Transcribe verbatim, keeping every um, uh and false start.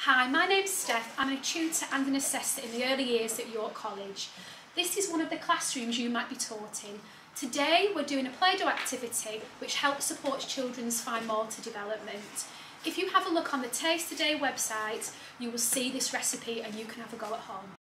Hi, my name's Steph. I'm a tutor and an assessor in the early years at York College. This is one of the classrooms you might be taught in. Today we're doing a Play-Doh activity which helps support children's fine motor development. If you have a look on the Taste Today website, you will see this recipe and you can have a go at home.